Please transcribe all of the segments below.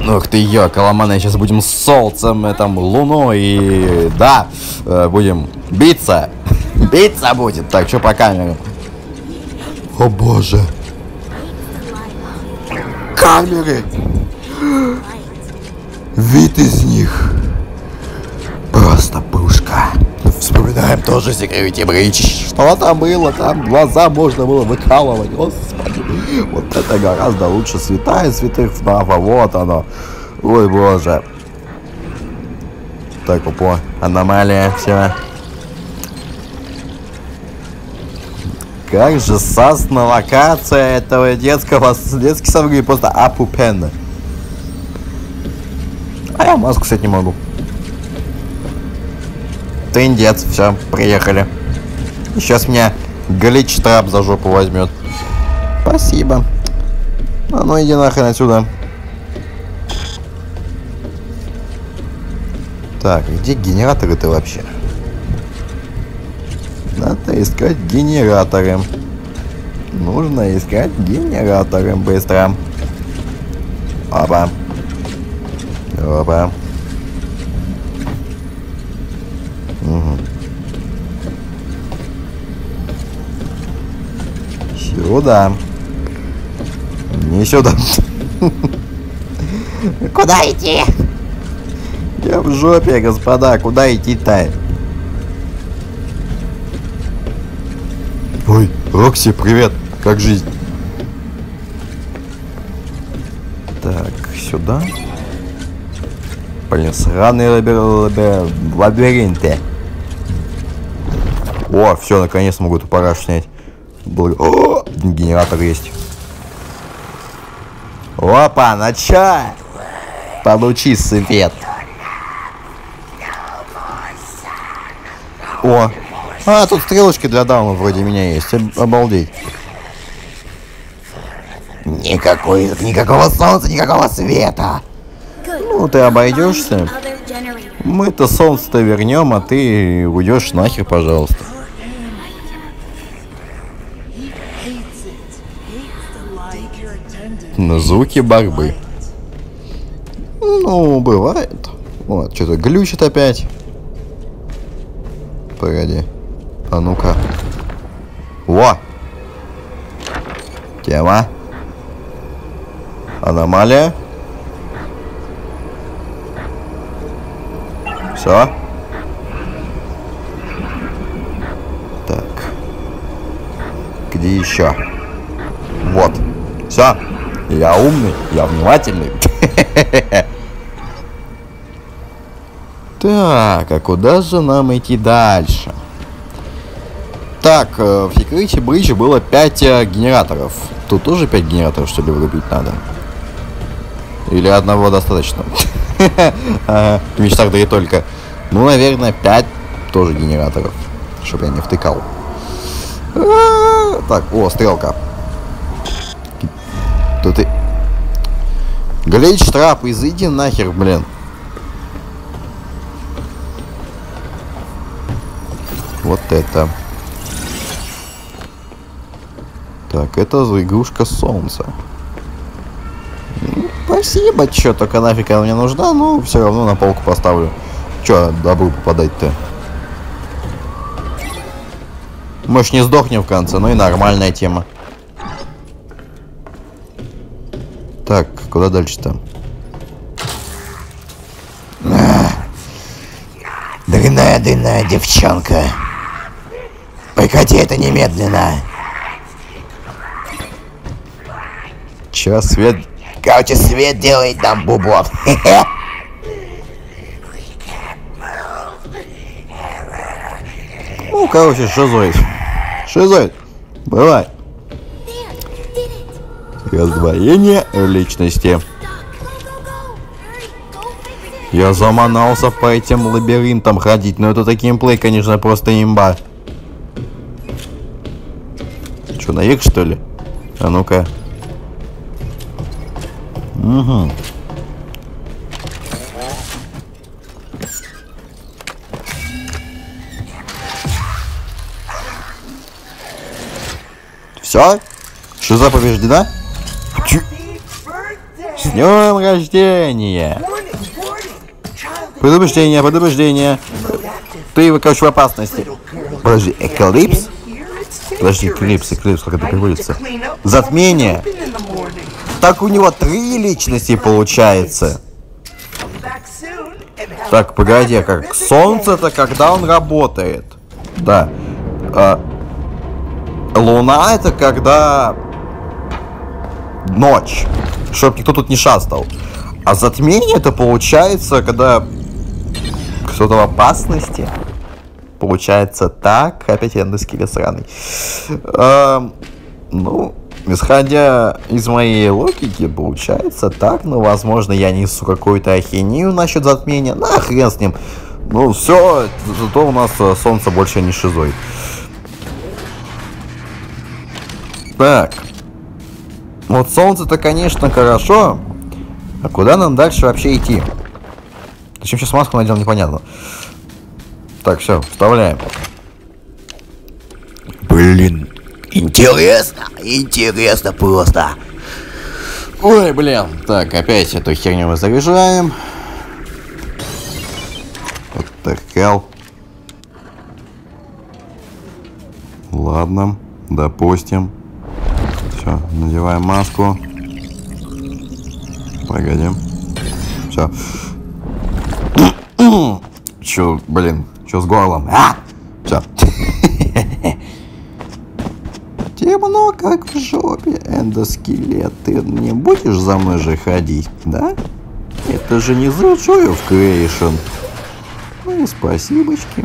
Ух ты, Коломаны, сейчас будем с солнцем, там, луной и... Да, будем биться. Биться будет. Так, что по камерам? О боже. Камеры. Вид из них. Просто пушка. Вспоминаем тоже Security Breach. Что там было? Там глаза можно было выкалывать. Господи. Вот это гораздо лучше. Святая святых ФНАФа. Вот оно. Ой, боже. Так, опа. Аномалия. Все. Как же сасна локация этого детский сам просто апупенна. А я маску, кстати, не могу. Трындец, все, приехали. Сейчас меня глич-трап за жопу возьмет. Спасибо. А ну иди нахрен отсюда. Так, где генераторы-то вообще? Надо искать генераторы. Нужно искать генераторы быстро. Опа. Опа. Угу. Сюда. Не сюда. Куда идти? Я в жопе, господа. Куда идти-то? Ой, Рокси, привет. Как жизнь? Так, сюда. Блин, сраные лабиринты. О, все, наконец могу эту парашу снять. О, генератор есть. Опа, ну чё? Получи свет. О, тут стрелочки для дауна вроде меня есть. Обалдеть. Никакого солнца, никакого света. Ну, ты обойдешься. Мы-то солнце-то вернем, а ты уйдешь нахер, пожалуйста. На звуки борьбы. Ну, бывает. Вот, что-то глючит опять. Погоди. А ну-ка. Во! Тема. Аномалия. Все. Так. Где еще? Вот. Все. Я умный, я внимательный. Так, а куда же нам идти дальше? Так, в Security Breach было 5 генераторов. Тут тоже 5 генераторов, что ли, врубить надо? Или одного достаточно? В мечтах да и только. Ну, наверное, 5 тоже генераторов. Чтобы я не втыкал. Так, о, стрелка. Тут и... Глич-трап, изыди нахер, блин. Вот это. Так, это игрушка солнца. Спасибо, чё, только нафиг она мне нужна, но все равно на полку поставлю. Чё, добру попадать-то? Мы ж не сдохнем в конце, ну и нормальная тема. Так, куда дальше-то? Дрянная девчонка. Прекрати это немедленно. Чё, свет? Короче, свет делает нам бубов. Ну, короче, шизоид. Шизоид. Бывает. Раздвоение личности. Я заманался по этим лабиринтам ходить, но это геймплей, конечно, просто имба. Что, наверх, что ли? А ну-ка. Угу. Все? Шиза побеждена? С днем рождения! Предупреждение, предупреждение. Ты, короче, в опасности. Подожди, Эклипс? Подожди, Эклипс, как это переводится? Затмение? Так у него 3 личности получается. Так, погоди, как солнце-то, когда он работает? Да. Луна это когда ночь. Чтоб никто тут не шастал. А затмение это получается, когда кто-то в опасности. Получается так. Опять эндоскелет сраный. Ну, исходя из моей логики, получается так. Но, возможно, я несу какую-то ахинею насчет затмения. На хрен с ним. Ну, все, зато у нас солнце больше не шизой. Так. Вот солнце-то, конечно, хорошо. А куда нам дальше вообще идти? Зачем сейчас маску надел, непонятно. Так, все, вставляем. Блин. Интересно просто. Ой, блин. Так, опять эту херню мы заряжаем. Вот так. Ладно, допустим. Все, надеваем маску. Погоди. Все. Чё, блин, чё с горлом? Все. Темно, как в жопе, эндоскелет. Ты не будешь за мной же ходить, да? Это же не за Joy of Creation. Ну, спасибочки.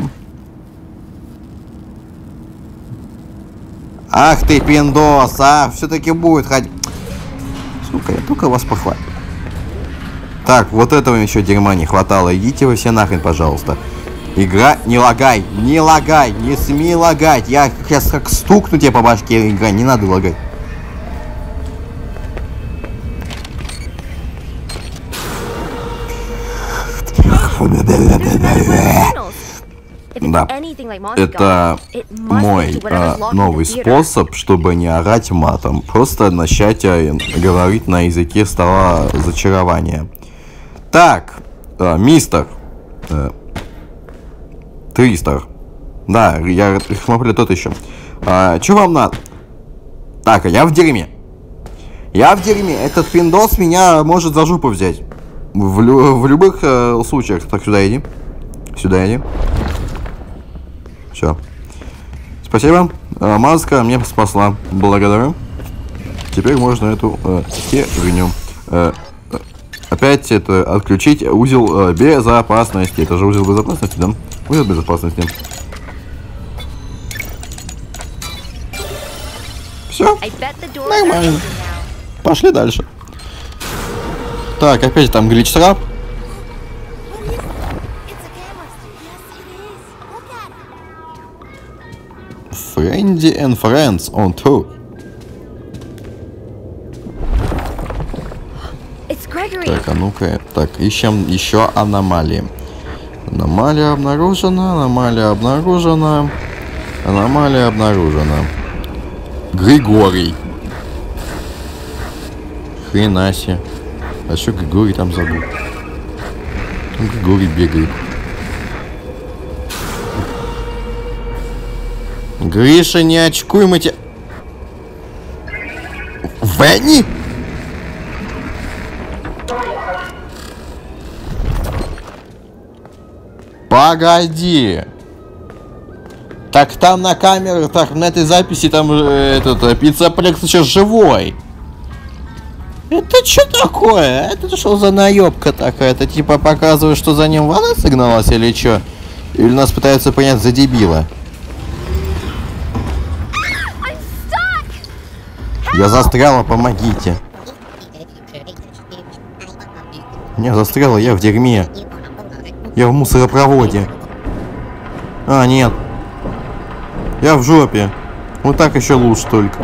Ах ты, пиндос, все-таки будет ходить. Сука, я только вас похвалю. Так, вот этого еще дерьма не хватало. Идите вы все нахрен, пожалуйста. Игра, не лагай, не смей лагать. Я сейчас как стукну тебе по башке, игра, не надо лагать. Да, это мой новый способ, чтобы не орать матом. Просто начать говорить на языке стола зачарования. Так, мистер. Тристер. Да, я смотрю тот еще. Что вам надо? Так, я в дерьме. Я в дерьме. Этот пиндос меня может за жопу взять. В любых случаях. Так, сюда иди. Сюда иди. Все. Спасибо. Маска мне спасла. Благодарю. Теперь можно эту херню. Опять это отключить узел безопасности. Это же узел безопасности, да? Узел безопасности. Все. Нормально. Пошли дальше. Так, опять там глич-трап. Friendly and Friends on Tour. Так, а ну-ка, так, ищем еще аномалии. Аномалия обнаружена, аномалия обнаружена, аномалия обнаружена. Григорий. Хрена себе. А что Григорий там забыл? Там Григорий бегает. Гриша, не очкуй, мы тебя... Венни? Погоди. Так там на камерах, так на этой записи там этот пиццаплекс сейчас живой. Это что такое? Это что за наебка такая? Это типа показывает, что за ним вода согналась или что? Или нас пытаются понять за дебила? Я застряла, помогите. Я застряла, я в дерьме. Я в мусоропроводе. А, нет. Я в жопе. Вот так еще лучше только.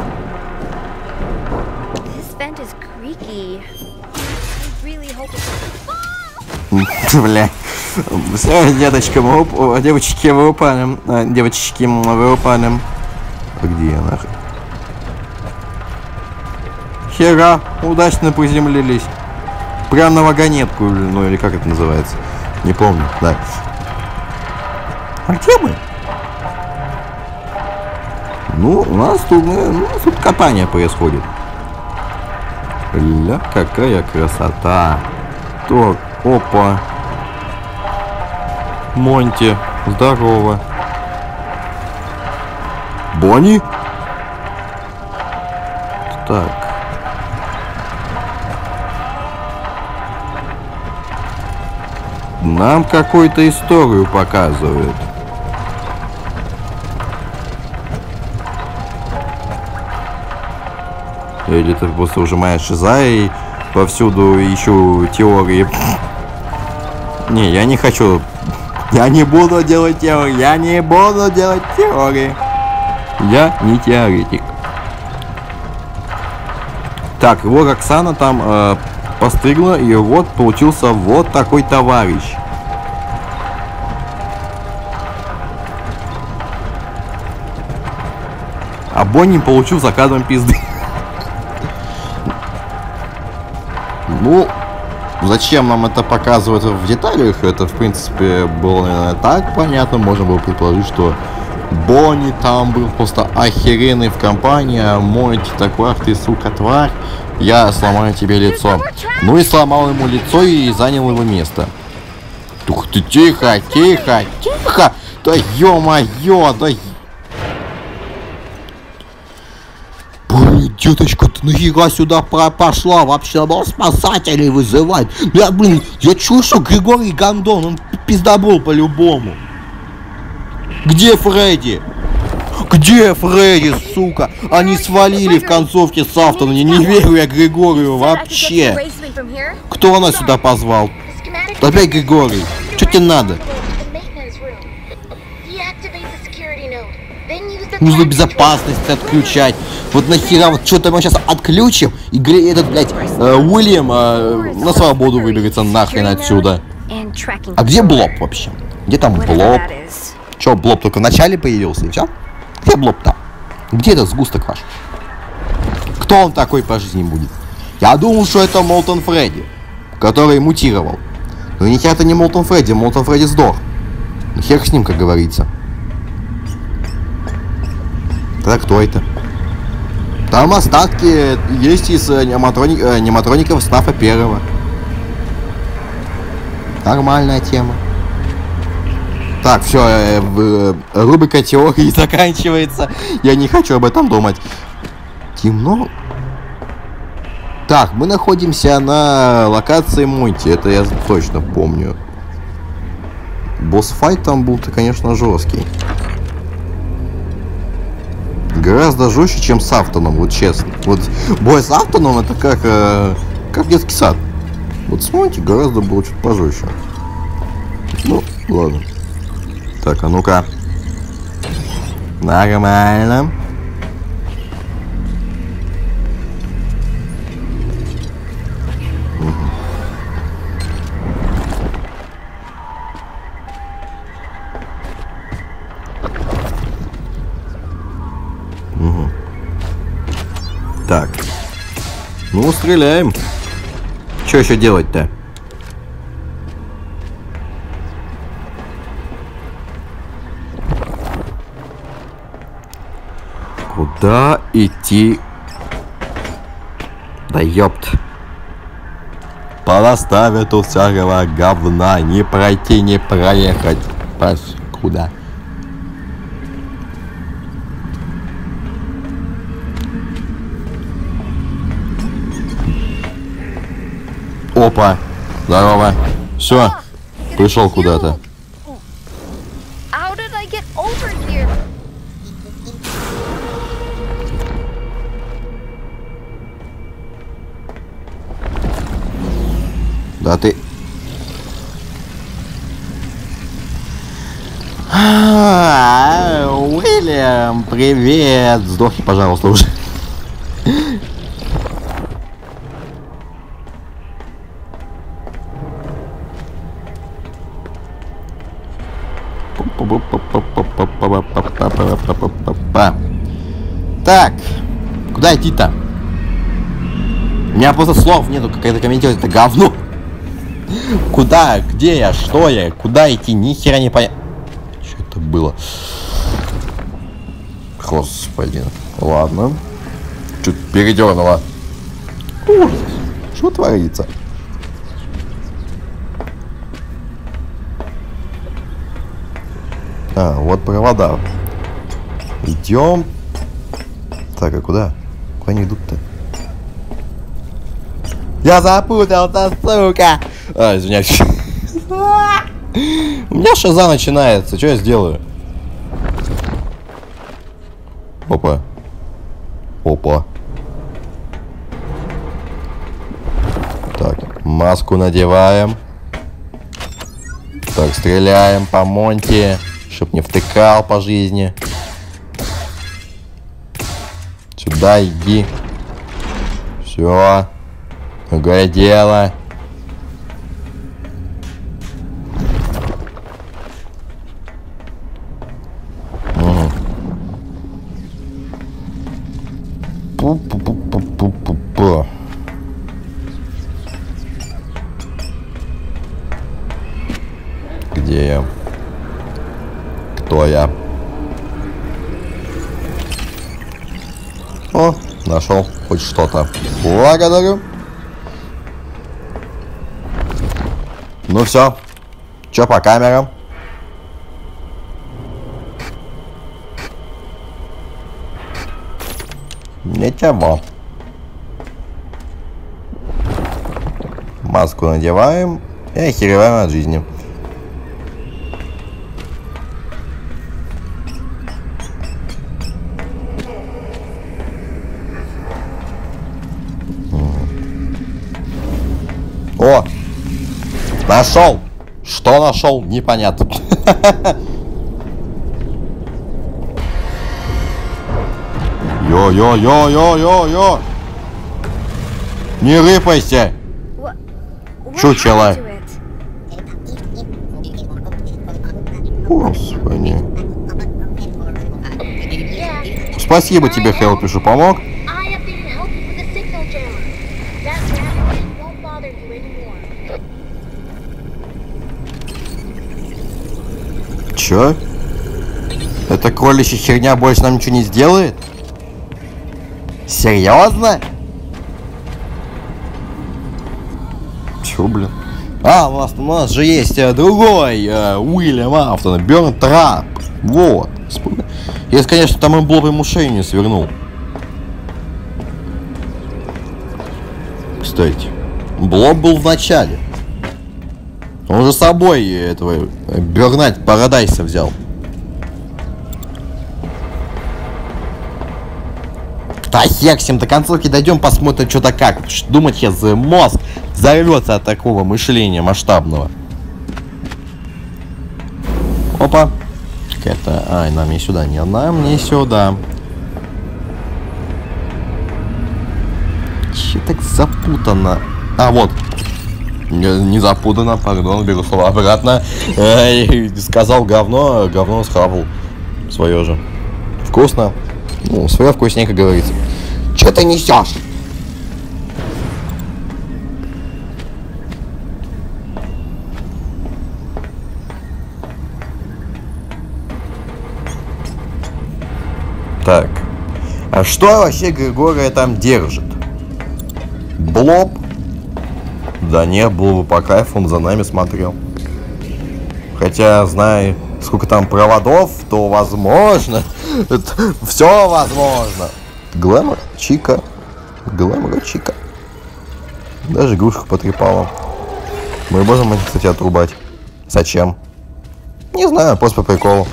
Бля. Все, деточка, девочки, мы упали. Девочки, мы упали. Где я нахуй? Хера, удачно приземлились. Прям на вагонетку, ну или как это называется. Не помню, да. А где мы? Ну, у нас тут катание происходит. Ля, какая красота. Так, опа. Монти, здорово. Бонни? Так. Нам какую-то историю показывают. Или ты просто уже моя шиза и повсюду ищу теории. Не, я не хочу. Я не буду делать теории. Я не буду делать теории. Я не теоретик. Так, его Роксана там постригла, и вот получился вот такой товарищ. А Бонни получил за кадром пизды. Ну, зачем нам это показывать в деталях? Это, в принципе, было, наверное, так понятно. Можно было предположить, что Бонни там был просто охеренный в компании, а Монти такой: ах ты, сука, тварь, я сломаю тебе лицо. Ну и сломал ему лицо и занял его место. Ух ты, тихо, тихо, тихо! Да ё-моё, да... Блин, деточка, ты нахера сюда пошла? Вообще надо было спасателей вызывать. Я чую, что Григорий Гондон, он пиздобол по-любому. Где Фредди? Где Фредди, сука? Они свалили в концовке с Афтона. Не верю я Григорию вообще. Кто нас сюда позвал? Опять Григорий. Что тебе надо? Нужно безопасность отключать. Вот нахера, вот что-то мы сейчас отключим, и этот, блядь, Уильям на свободу выберется нахрен отсюда. А где Блоб вообще? Где там Блоб? Че, Блоб только в начале появился и все? Где Блоб-то? Где этот сгусток ваш? Кто он такой по жизни будет? Я думал, что это Молтон Фредди, который мутировал. Но нихера это не Молтон Фредди, Молтон Фредди сдох. Хер с ним, как говорится. Тогда кто это? Там остатки есть из аниматроников СНАФа 1. Нормальная тема. Так, все, рубрика теории заканчивается. Я не хочу об этом думать. Темно. Так, мы находимся на локации Монти. Это я точно помню. Босс-файт там был-то, конечно, жесткий. Гораздо жестче, чем с Афтоном, вот честно. Вот бой с Афтоном это как детский сад. Вот с Монти гораздо было чуть пожестче. Ну, ладно. Так, а ну-ка. Нормально. Угу. Так. Ну, стреляем. Что еще делать-то? Куда идти? Да ёпт. Понаставят у всякого говна. Не пройти, не проехать. Куда? Опа. Здорово. Все. Пришел куда-то. Да ты... Уильям, привет! Сдохни, пожалуйста, уже. Так, куда идти-то? У меня просто слов нету, как это комментировать, это говно. Куда, где я, что я, куда идти, ни хера не понятно. Что это было? Господи. Ладно. Чуть передернуло. Ужас. Что творится? А, вот провода. Идем. Так, а куда? Куда они идут-то? Я запутался, сука! А, извиняюсь. У меня шиза начинается. Что я сделаю? Опа. Опа. Так, маску надеваем. Так, стреляем по Монти, чтоб не втыкал по жизни. Сюда иди. Все. Другое дело. Пу-пу-пу-пу-пу-пу. Где я? Кто я? О, нашел хоть что-то. Благодарю. Ну все. Че по камерам? Ничего. Маску надеваем и охереваем от жизни. О! Нашел! Что нашел? Непонятно. Йо-йо-йо-йо-йо-йо! Не рыпайся! Чучело! Господи. Спасибо тебе, Хелпи, что помог. Чё? Эта кроличья херня больше нам ничего не сделает? Серьезно? Чё, блин? А, у нас же есть другой Уильям Афтон, Бёрн Трап. Вот. Если, конечно, там им блоб ему шею не свернул. Кстати, блоб был в начале. Он же с собой этого Бернать Парадайса взял. Да хер с ним, до концовки дойдем, посмотрим, что-то как. Думать, сейчас мозг взорвется от такого мышления масштабного. Опа. Какая-то... Ай, нам не сюда, не нам, не сюда. Че так запутано? А, вот. Не запутано, пардон, беру слово обратно. Сказал говно, говно схавал. Свое же. Вкусно. Ну, свое вкусненько говорится. Че ты несешь? Так. А что вообще Григория там держит? Блоб? Да не, было бы по кайфу, он за нами смотрел. Хотя, зная, сколько там проводов, то возможно. Все возможно. Глэмор Чика. Глэмор Чика. Даже игрушку потрепала. Мы можем их, кстати, отрубать. Зачем? Не знаю, просто по приколу.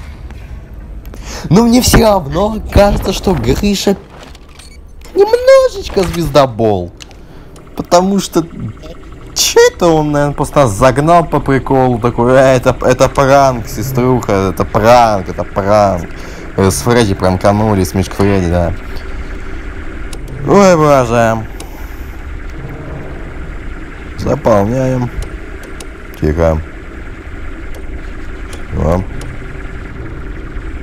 Но мне все равно кажется, что Гриша немножечко звездобол. Потому что... Че это он, наверное, просто нас загнал по приколу. Такой, это пранк, сеструха, это пранк. С Фредди пранканули, с Мишкой Фредди, да. Ой, боже. Заполняем. Тихо. Все.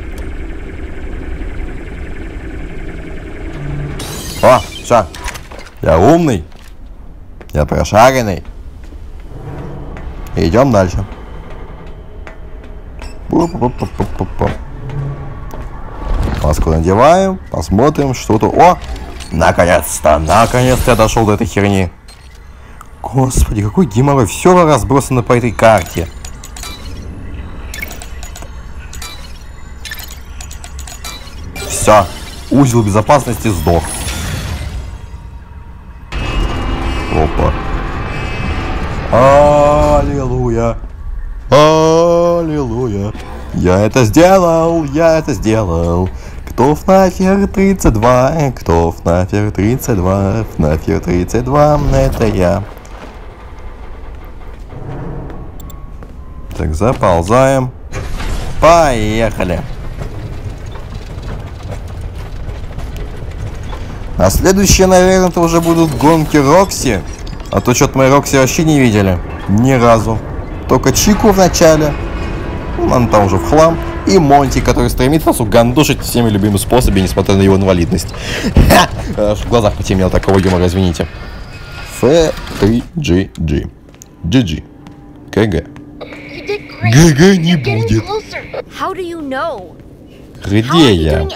О, все. Я умный. Я прошаренный. Идем дальше. Маску надеваем, посмотрим, что тут. О! Наконец-то! Наконец-то я дошел до этой херни. Господи, какой геморрой. Все разбросано по этой карте. Все. Узел безопасности сдох. Опа. Аллилуйя. Аллилуйя. Я это сделал. Я это сделал. Кто нафиг 32? Кто нафиг 32? Нафиг 32. Это я. Так, заползаем. Поехали. А следующие, наверное, это уже будут гонки Рокси. А то что-то мы Рокси вообще не видели. Ни разу. Только Чику в начале. Ну, он там уже в хлам. И Монти, который стремится нас угандошить всеми любимыми способами, несмотря на его инвалидность. Аж в глазах потемнел такого юмора, извините. F3GG. GG. КГ. ГГ не будет. Где я?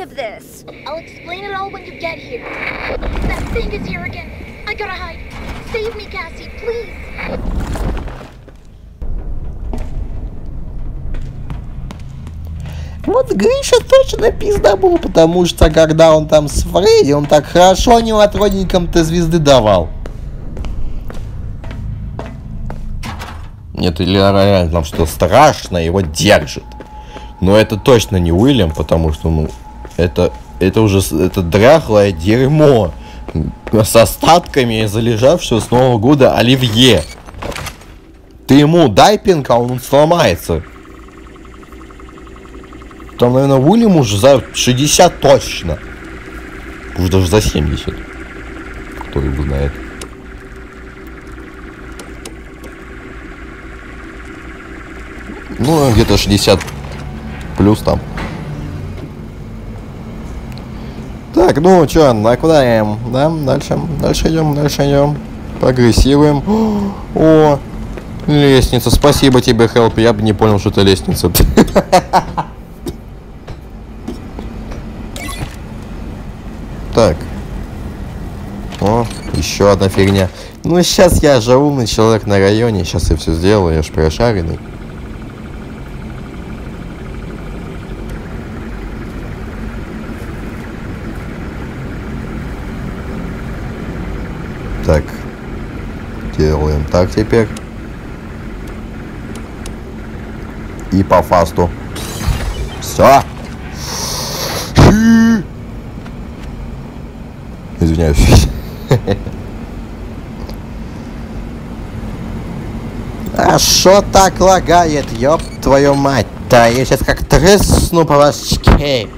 Вот Гриша точно пизда был, потому что когда он там с Фредди, он так хорошо невотродникам-то звезды давал. Нет, или реально там что страшно его держит. Но это точно не Уильям, потому что, ну, это уже это дряхлое дерьмо с остатками залежавшего с Нового года оливье. Ты ему дай пинка, он сломается. Там, наверное, Уильям уже за 60 точно. Уже даже за 70. Кто его знает. Ну, где-то 60 плюс там. Так, ну чё, а куда идем? Да, дальше идем. Прогрессируем. О, лестница. Спасибо тебе, Хелп. Я бы не понял, что это лестница. Так. О, еще одна фигня. Ну, сейчас я же умный человек на районе. Сейчас я все сделаю, я ж прошаренный. Так. Делаем так теперь. И по фасту. Все. Извиняюсь. А шо так лагает, ёб твою мать-то? Я сейчас как тресну по башке.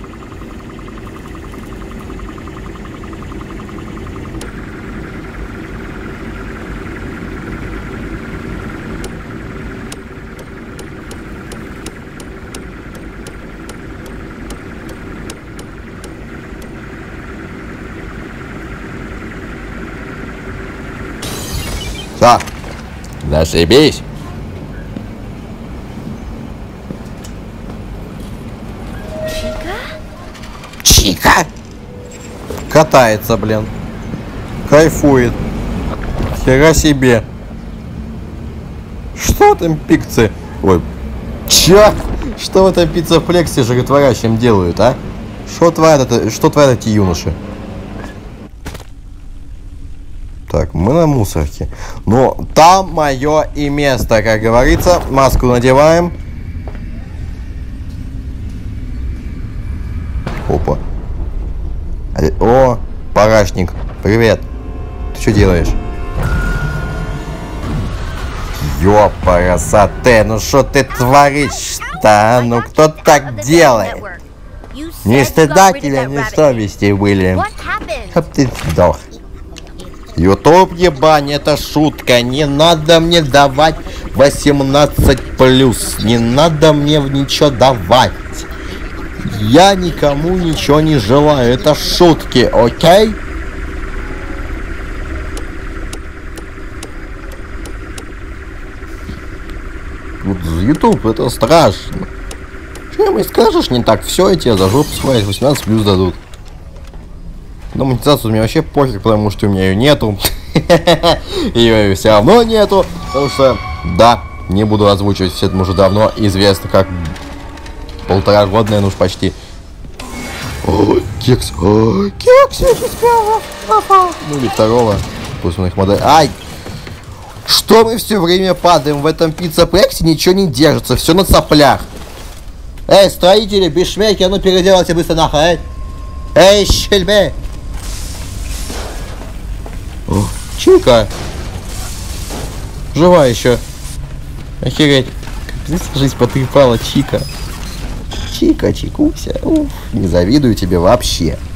Все, зашибись. Чика? Катается, блин. Кайфует. Хера себе. Что там пикцы? Ой. Чё? Что в этом пиццефлексе жиротворящем делают, а? Что творят эти юноши? Так, мы на мусорке. Но там мое и место, как говорится. Маску надеваем. Опа. О, парашник. Привет. Ты что делаешь? Ёпарасоте, ну что ты творишь-то? Ну кто так делает? Ни стыда тебе, ни совести были. Чтоб ты сдох. Ютуб, ебань, это шутка. Не надо мне давать 18+. Не надо мне ничего давать. Я никому ничего не желаю. Это шутки, окей? вот YouTube, это страшно. Что мне скажешь не так, все, я тебе за жопу схватить, 18 плюс дадут. Но монетизацию мне вообще пофиг, потому что у меня ее нету. Ее все равно нету, потому что, да, не буду озвучивать, все это уже давно известно, как 1,5 года, наверное, уж почти. Ой, кекс, ой, кекс, я сейчас ну или второго, пусть он их модель. Ай! Что мы все время падаем в этом пицца-прексе, ничего не держится, все на соплях. Эй, строители, бешмейки, а ну переделайте быстро нахуй, эй, щельбе! О, Чика! Жива еще. Охереть. Жизнь потрепала, Чика. Чика, Чикуся. Уф, не завидую тебе вообще.